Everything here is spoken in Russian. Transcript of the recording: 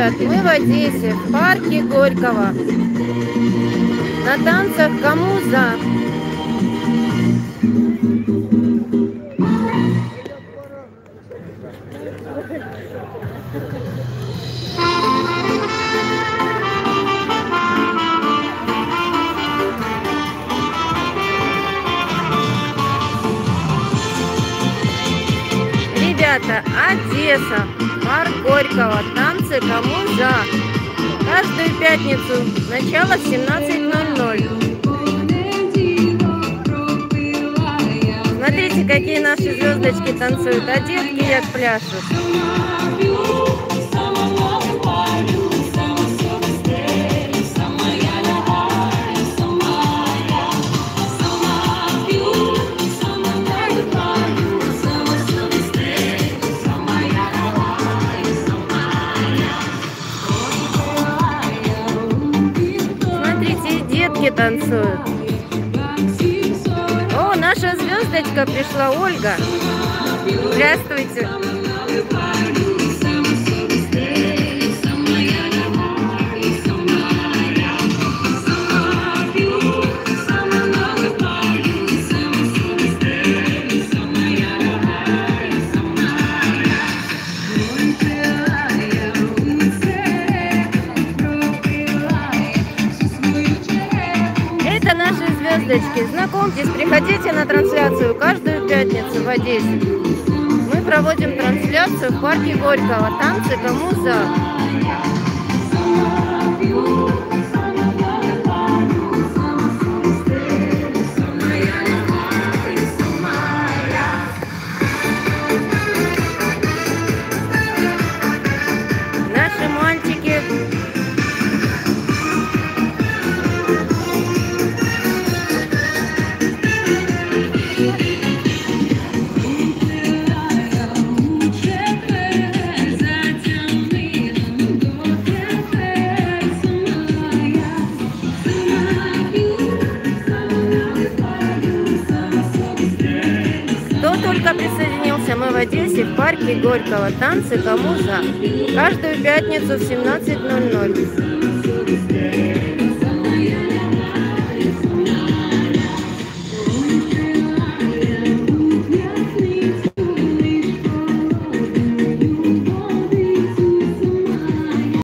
ребят, мы в Одессе, в парке Горького. На танцах «Кому за?». Ребята, Одесса, парк Горького, танцы «Кому за?». Каждую пятницу, начало в 17:00. Смотрите, какие наши звездочки танцуют, а детки як пляшут. Детки танцуют. О, наша звездочка пришла, Ольга. Здравствуйте. Это наши звездочки. Знакомьтесь, приходите на трансляцию каждую пятницу в Одессе. Мы проводим трансляцию в парке Горького. Танцы «Кому за?». Наши мальчики. Кто только присоединился, мы в Одессе, в парке Горького. Танцы «Кому за?». Каждую пятницу в 17:00.